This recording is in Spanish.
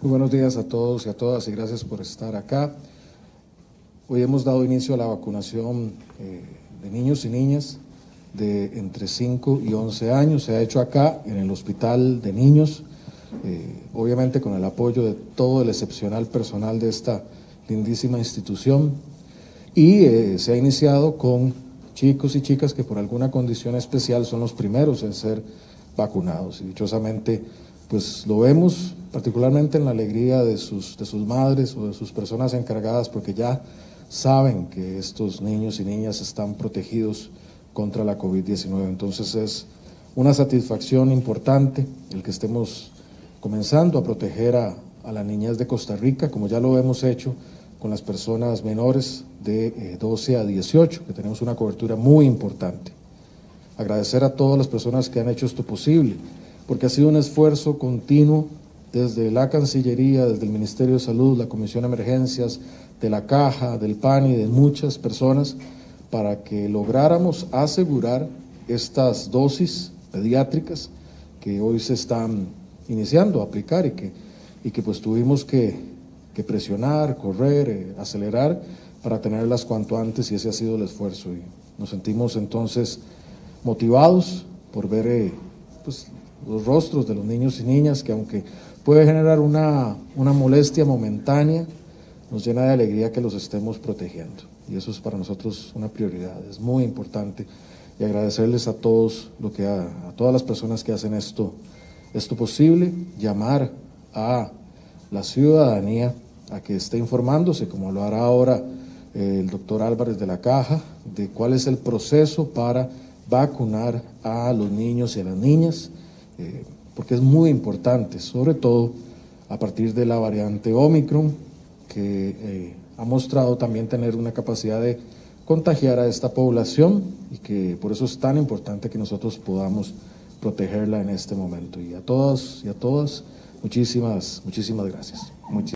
Muy buenos días a todos y a todas y gracias por estar acá. Hoy hemos dado inicio a la vacunación de niños y niñas de entre 5 y 11 años. Se ha hecho acá en el Hospital de Niños, obviamente con el apoyo de todo el excepcional personal de esta lindísima institución, y se ha iniciado con chicos y chicas que por alguna condición especial son los primeros en ser vacunados, y dichosamente pues lo vemos particularmente en la alegría de sus madres o de sus personas encargadas, porque ya saben que estos niños y niñas están protegidos contra la COVID-19. Entonces es una satisfacción importante el que estemos comenzando a proteger a la niñez de Costa Rica, como ya lo hemos hecho con las personas menores de 12 a 18, que tenemos una cobertura muy importante. Agradecer a todas las personas que han hecho esto posible, porque ha sido un esfuerzo continuo desde la Cancillería, desde el Ministerio de Salud, la Comisión de Emergencias, de la Caja, del PAN y de muchas personas, para que lográramos asegurar estas dosis pediátricas que hoy se están iniciando a aplicar y que pues tuvimos que presionar, correr, acelerar para tenerlas cuanto antes, y ese ha sido el esfuerzo. Y nos sentimos entonces motivados por ver pues, los rostros de los niños y niñas, que aunque puede generar una molestia momentánea, nos llena de alegría que los estemos protegiendo, y eso es para nosotros una prioridad, es muy importante, y agradecerles a todos, a todas las personas que hacen esto posible, llamar a la ciudadanía a que esté informándose, como lo hará ahora el doctor Álvarez de la Caja, de cuál es el proceso para vacunar a los niños y a las niñas, porque es muy importante, sobre todo a partir de la variante Omicron, que ha mostrado también tener una capacidad de contagiar a esta población, y que por eso es tan importante que nosotros podamos protegerla en este momento. Y a todos y a todas, muchísimas gracias.